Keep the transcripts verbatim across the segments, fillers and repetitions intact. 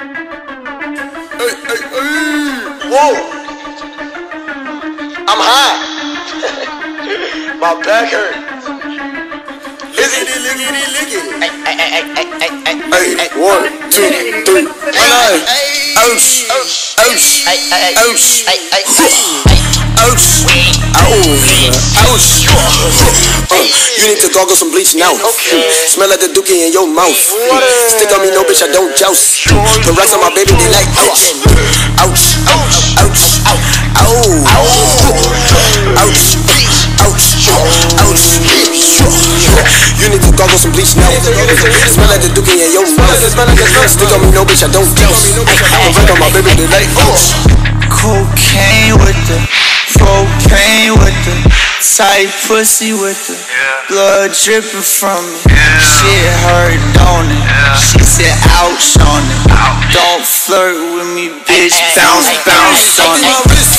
Hey, hey, hey. Whoa. I'm high. My back hurt. Lickety, lickety, lickety. Hey, hey, hey, hey, hey, hey, hey. One, two, three. Ouch. Ouch. Ouch. Ouch. Ouch. Ouch. You need to gargle some bleach now. Smell like the dookie in your mouth. Stick on me, no bitch, I don't joust. The racks on my baby, they like ouch. Ouch. Ouch. Ouch. Ouch. Ouch. Ouch. You need to gargle some bleach now. Smell like the dookie in your mouth. Stick on me, no bitch, I don't joust. The rack on my baby, they like ouch. Cocaine with the propane with the tight pussy with the blood dripping from me. Shit hurt, don't it? She said ouch on it. Don't flirt with me, bitch. Bounce, bounce on it.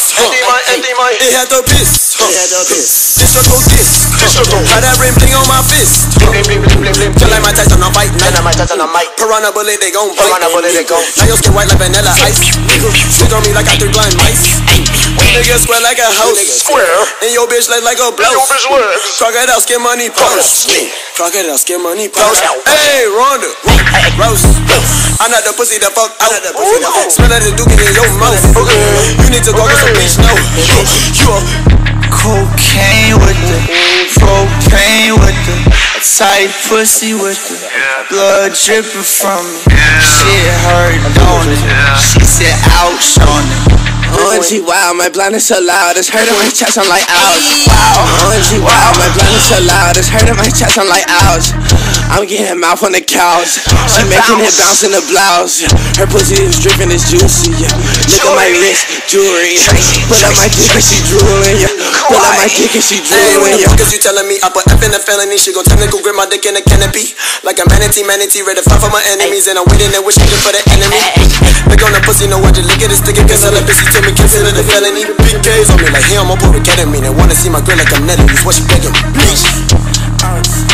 It had the piss. This one go this. Got that ring bling on my fist. Feel like my Tyson, I'm fighting. Piranha bullet, they gon' bite. Now your skin white like vanilla ice. Stick on me like I threw blind mice. Niggas sweat like a house. And your bitch like like a blouse. Crocodile skin money pouch. Crocodile skin money pouch. Hey, Rhonda. Rose. I not the pussy the fuck out. Smell like the dookie in your mouth. You need to go get some bleach now. You a cocaine with the propane with the tight pussy with the blood dripping from me. Shit hurt, don't it? She said ouch on it. O M G, wow, my blindness so loud, it's hurting my chest, I'm like ouch. Wow, O M G, wow, my blindness so loud, it's hurting my chest, I'm like ouch. I'm getting mouth on the couch, she making it bounce in the blouse. Her pussy is dripping, it's juicy, yeah. Look at my wrist, jewelry. Pull up my dick and she drooling, yeah. Pull up my dick and she drooling, yeah. Cause you telling me I put F in a felony, she gon' technical grip my dick in a canopy. Like a manatee, manatee, ready to fight for my enemies. And I'm waiting and wishing for the enemy. Look on the pussy, no what you lick it, it's sticking, cause all the pussy to me consider the felony. Big K's on me like, hey, I'm on board with ketamine. And wanna see my girl like I'm netting, is what she begging, please.